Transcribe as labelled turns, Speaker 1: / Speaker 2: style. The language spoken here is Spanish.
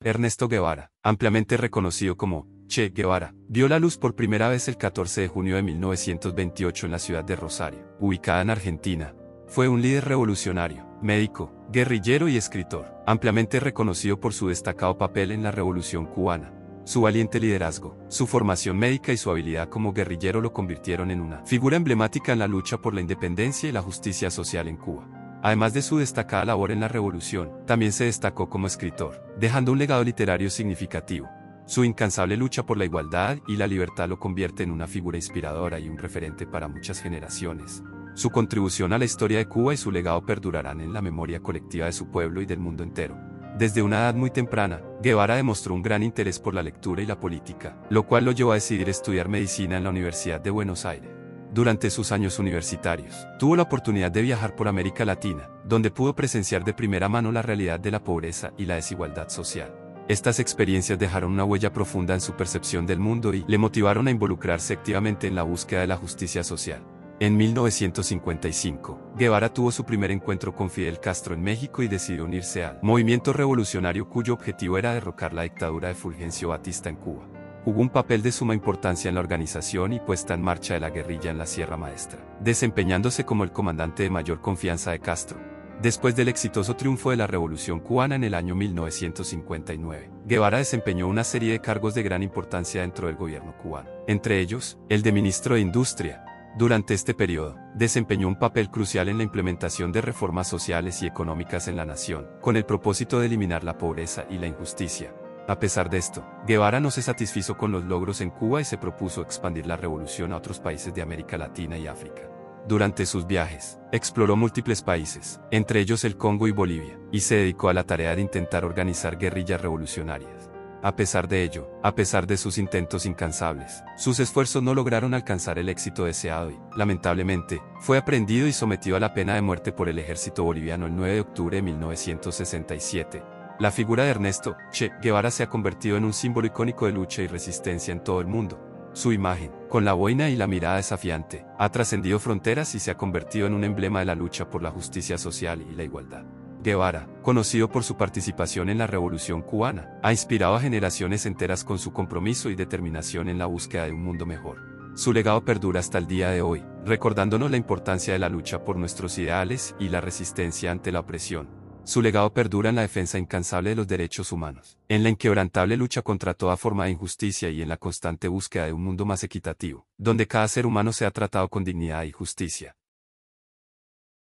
Speaker 1: Ernesto Guevara, ampliamente reconocido como Che Guevara, vio la luz por primera vez el 14 de junio de 1928 en la ciudad de Rosario, ubicada en Argentina. Fue un líder revolucionario, médico, guerrillero y escritor, ampliamente reconocido por su destacado papel en la Revolución cubana. Su valiente liderazgo, su formación médica y su habilidad como guerrillero lo convirtieron en una figura emblemática en la lucha por la independencia y la justicia social en Cuba. Además de su destacada labor en la revolución, también se destacó como escritor, dejando un legado literario significativo. Su incansable lucha por la igualdad y la libertad lo convierte en una figura inspiradora y un referente para muchas generaciones. Su contribución a la historia de Cuba y su legado perdurarán en la memoria colectiva de su pueblo y del mundo entero. Desde una edad muy temprana, Guevara demostró un gran interés por la lectura y la política, lo cual lo llevó a decidir estudiar medicina en la Universidad de Buenos Aires. Durante sus años universitarios, tuvo la oportunidad de viajar por América Latina, donde pudo presenciar de primera mano la realidad de la pobreza y la desigualdad social. Estas experiencias dejaron una huella profunda en su percepción del mundo y le motivaron a involucrarse activamente en la búsqueda de la justicia social. En 1955, Guevara tuvo su primer encuentro con Fidel Castro en México y decidió unirse al movimiento revolucionario cuyo objetivo era derrocar la dictadura de Fulgencio Batista en Cuba. Jugó un papel de suma importancia en la organización y puesta en marcha de la guerrilla en la Sierra Maestra, desempeñándose como el comandante de mayor confianza de Castro. Después del exitoso triunfo de la Revolución cubana en el año 1959, Guevara desempeñó una serie de cargos de gran importancia dentro del gobierno cubano, entre ellos, el de ministro de Industria. Durante este periodo, desempeñó un papel crucial en la implementación de reformas sociales y económicas en la nación, con el propósito de eliminar la pobreza y la injusticia. A pesar de esto, Guevara no se satisfizo con los logros en Cuba y se propuso expandir la revolución a otros países de América Latina y África. Durante sus viajes, exploró múltiples países, entre ellos el Congo y Bolivia, y se dedicó a la tarea de intentar organizar guerrillas revolucionarias. A pesar de ello, a pesar de sus intentos incansables, sus esfuerzos no lograron alcanzar el éxito deseado y, lamentablemente, fue aprehendido y sometido a la pena de muerte por el ejército boliviano el 9 de octubre de 1967. La figura de Ernesto Che Guevara se ha convertido en un símbolo icónico de lucha y resistencia en todo el mundo. Su imagen, con la boina y la mirada desafiante, ha trascendido fronteras y se ha convertido en un emblema de la lucha por la justicia social y la igualdad. Guevara, conocido por su participación en la Revolución cubana, ha inspirado a generaciones enteras con su compromiso y determinación en la búsqueda de un mundo mejor. Su legado perdura hasta el día de hoy, recordándonos la importancia de la lucha por nuestros ideales y la resistencia ante la opresión. Su legado perdura en la defensa incansable de los derechos humanos, en la inquebrantable lucha contra toda forma de injusticia y en la constante búsqueda de un mundo más equitativo, donde cada ser humano sea tratado con dignidad y justicia.